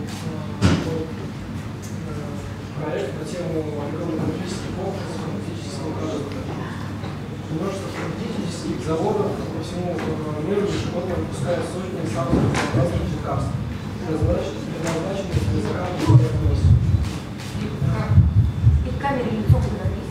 проект на тему агрономических комплексов фармацевтического продукта. Множество фармацевтических заводов по всему миру ежегодно выпускают сотни самых разнообразных лекарств, предназначенных для закрытия диагноза. И в камере не фокус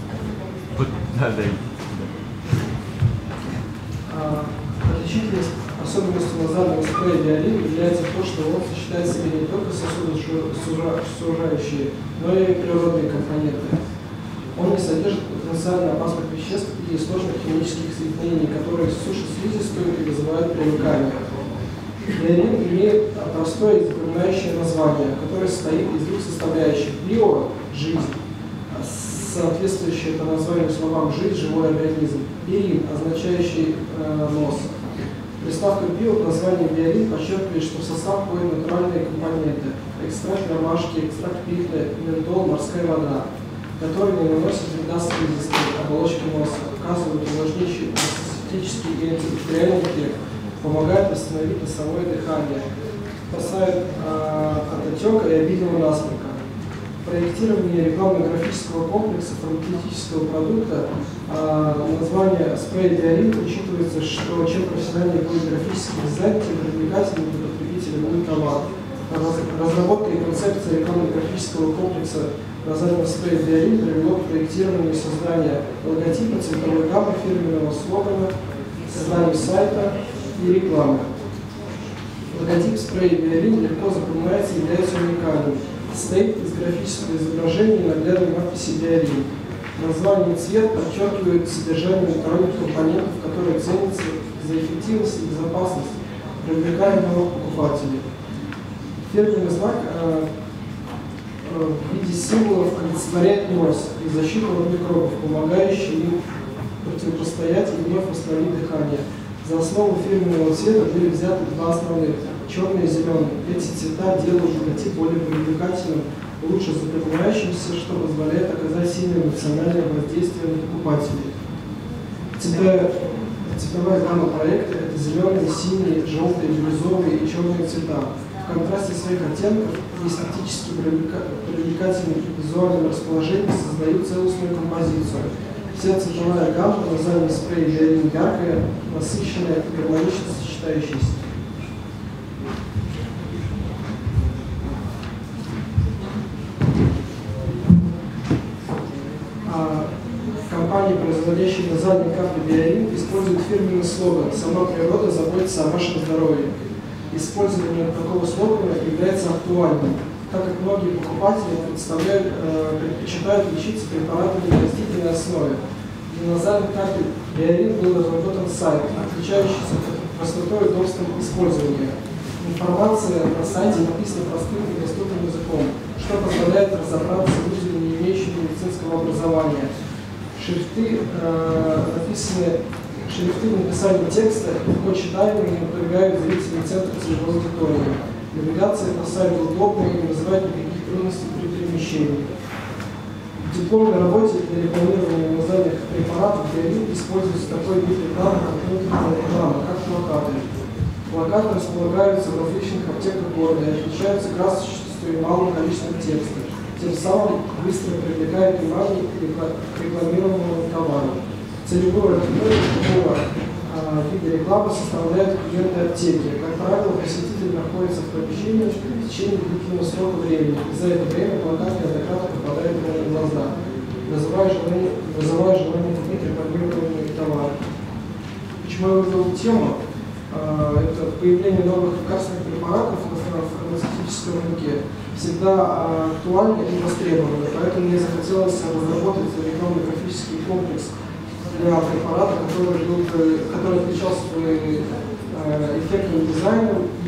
Отличительность особенностью назального спрея Биолин является то, что он сочетает в себе не только сосудосужающие, но и природные компоненты. Он не содержит потенциально опасных веществ и сложных химических соединений, которые сушат слизистую и вызывают привыкание. Биолин имеет простое и запоминающее название, которое состоит из двух составляющих: био – жизнь, соответствующее по названию словам «жизнь», «живой организм», и «рин», означающий «нос». Приставка «био» в названии «биолин» подчеркивает, что в состав входят натуральные компоненты: экстракт ромашки, экстракт пихты, ментол, морская вода, которые не наносят вреда слизистой оболочки носа, оказывают увлажняющий антисептический и антибактериальный эффект, помогают восстановить носовое дыхание, спасают от отека и обильного насморка. Проектирование рекламно-графического комплекса фармацевтического продукта название спрей Биолин учитывается, что чем профессиональнее будет графический дизайн, тем привлекательнее для потребителя будет товар. Разработка и концепция рекламно-графического комплекса назального спрея Биолин привело к проектированию и созданию логотипа, цветовой гаммы, фирменного слогана, созданию сайта и рекламы. Логотип спрея Биолин легко запоминается и является уникальным. Состоит из графического изображения и наглядной надписи «Биолин». Название и цвет подчеркивает содержание натуральных компонентов, которые ценятся за эффективность и безопасность, привлекая новых покупателей. Фирменный знак в виде символов олицетворяет нос и защиту от микробов, помогающий им противостоять и вновь восстановить дыхание. За основу фирменного цвета были взяты два основных – черный и зеленый. Эти цвета делают логотип более привлекательным, лучше запоминающимся, что позволяет оказать сильное эмоциональное воздействие на покупателей. Цветовая гамма проекта – это зеленые, синие, желтые, бирюзовые и черные цвета. В контрасте своих оттенков и эстетически привлекательным визуальным расположением создают целостную композицию. Вся цветовая гамма в назальном спрее Биолин яркая, насыщенная и гармонично сочетающаяся. Компании, производящие назальные капли Биолин, используют фирменный слоган «Сама природа заботится о вашем здоровье». Использование такого слогана является актуальным, так как многие покупатели предпочитают лечиться препаратами на растительной основе. Для назальных капель Биолин был разработан сайт, отличающийся простотой и удобством использования. Информация на сайте написана простым и доступным языком, что позволяет разобраться людям, не имеющим медицинского образования. Шрифты написания текста легко читаемые и напрягают зрителей центра целевой аудитории. Навигация по сайту удобная и не вызывает никаких трудностей при перемещении. В дипломной работе для рекламирования назальных препаратов Биолин используется такой вид рекламы, как внутренняя реклама, как плакаты. Плакаты располагаются в различных аптеках города и отличаются красочностью и малым количеством текста, тем самым быстро привлекает внимание к рекламируемому товару. Целевую аудиторию такого вида рекламы составляют клиенты аптеки. Как правило, посетитель находится в помещении в течение длительного срока времени, и за это время плакат неоднократно попадает на глаза, вызывая желание купить рекламируемые товары. Почему я выбрал тему? Это появление новых лекарственных препаратов на фармацевтическом рынке всегда актуально и востребовано, поэтому мне захотелось разработать рекламно-графический комплекс для препарата, который отличался бы эффектным дизайном и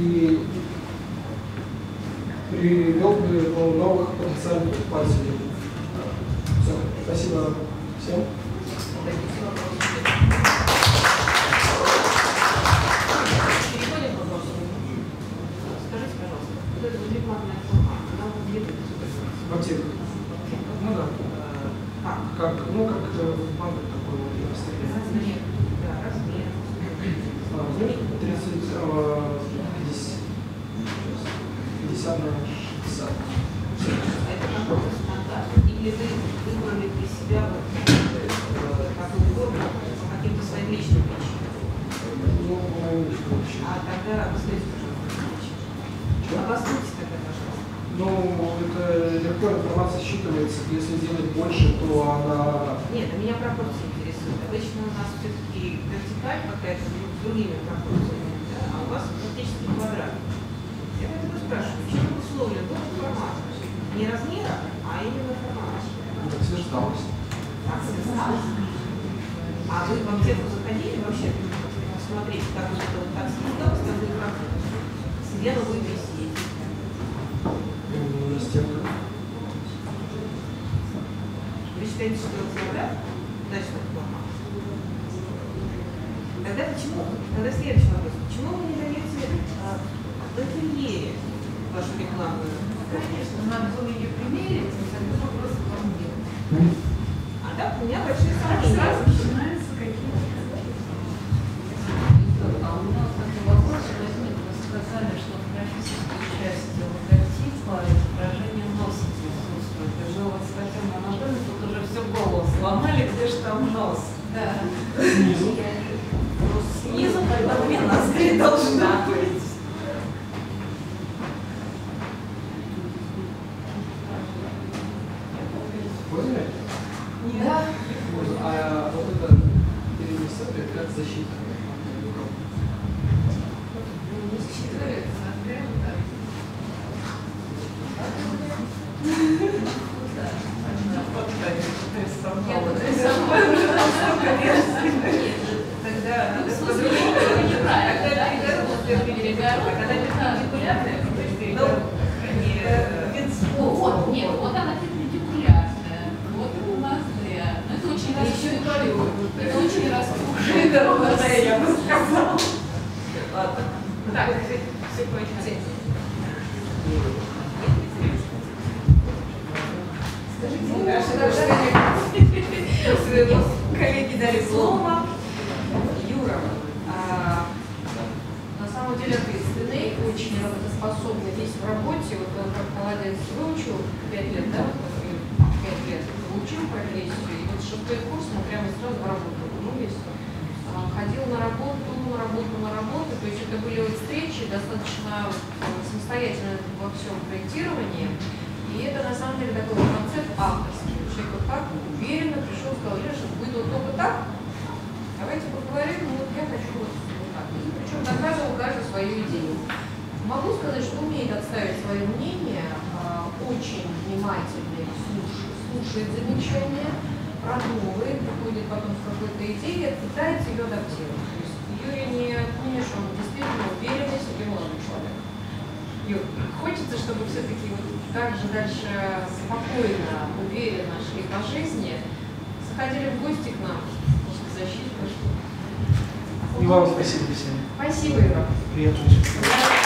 привел бы новых потенциальных покупателей. Все. Спасибо всем. В аптеках. Ну да. Как в банках такой вот размер. Да, размер. 30, 50, наверное. подписал. Это какой-то стандарт? Или вы выбрали для себя вот такую форму по каким-то своим личным причинам? Ну, по моим личным причинам. А тогда расскажите, пожалуйста, обоснуйте тогда, пожалуйста. Ну, это легко информация считывается. Если делать больше, то она... Нет, меня пропорции интересуют. Обычно у нас все-таки вертикаль какая-то с другими пропорциями, да? А у вас фактически квадрат. Я поэтому спрашиваю, чем условия был формат? Не размера, а именно формат. Так сверсталось. Так сверсталось? А вы в аптеку заходили вообще посмотреть, как вот это вот так сверсталось, как вы как себе новую висеть? На стенках. Вы считаете, что это квадрат? Значит, это формат. Тогда почему? Тогда следующий вопрос. Почему вы не даете в интерьере вашу рекламную? Конечно, надо было ее примерить, и тогда вопрос ко мне. А так у меня большие сомнения. Сразу начинаются какие-то. А у меня вот такой вопрос возник. Вы сказали, что графическая часть логотипа изображение носа присутствует. И же вот с Татьяной Анатольевной тут уже все голову сломали, где же там нос. Да. Снизу. Ну, снизу тогда две ноздри должна быть. Поняли? Да. А вот это перенесет как защита. Не считается, прямо так. Тогда вот, нет, вот она перпендикулярная, вот у нас две. Но это очень распухшая, это очень распухшая дорога, я бы сказала. Ладно. Так, все понятно. Скажите, своего коллеги дали слово. Юра, На самом деле ответственный, очень работоспособный, весь в работе. Вот он как молодец выучил 5 лет, да? 5 лет получил профессию. И вот 6-й курс мы прямо сразу в работу вернулись. Ходил на работу. То есть это были вот встречи достаточно самостоятельно во всем проектировании. И это на самом деле такой концепт авторский. Человек вот так уверенно пришел, сказал: Леша, будет вот только так. Давайте поговорим, ну вот я хочу вот так. И причем доказывал каждый свою идею. Могу сказать, что умеет отставить свое мнение, очень внимательно слушает замечания, продумывает, приходит потом с какой-то идеей, пытается ее адаптировать. То есть Юрий не помнишь, он действительно уверенный себе молодой человек. Юр, хочется, чтобы все-таки вот так же дальше спокойно, уверенно шли по жизни, заходили в гости к нам после защиты. И вам спасибо всем. Спасибо, Ира. Приятно.